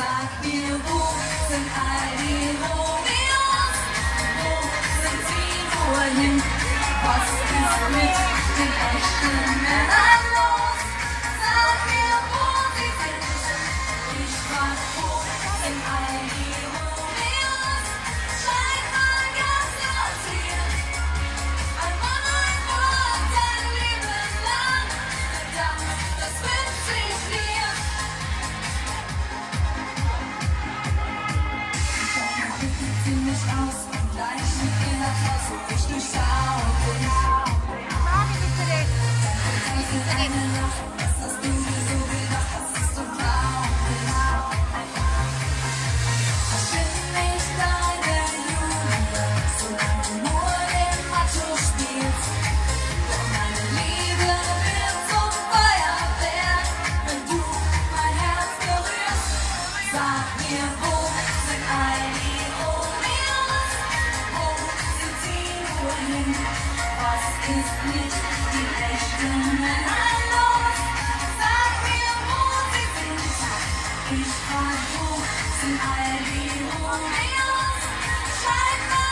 Sag mir, wo sind all die Romeos? Wo sind sie nur hin? Was ist mit den echten Männern los? Sag mir, wo sie sind. Ich frag, wo sind all die Romeos? Scheinbar ganz garantiert. Ein Mann, ein Wort, dein Leben lang. Verdammt, das wünsch ich dir. Ziemlich aus, gleich mit ihr nach Hause, ich durchschaue dich. Eine Nacht, was hast du dir so gedacht, das ist unglaublich. Ich bin nicht deine Julia, solange du nur den Macho spielst. Doch meine Liebe wird zum Feuerwerk, wenn du mein Herz berührst. Sag mir, wo sind all die Romeos? Wo sind sie nur hin? Was ist mit den echten Männern los? Sag mir, wo sie sind. Ich frag, wo sind all die Romeos? Scheinbar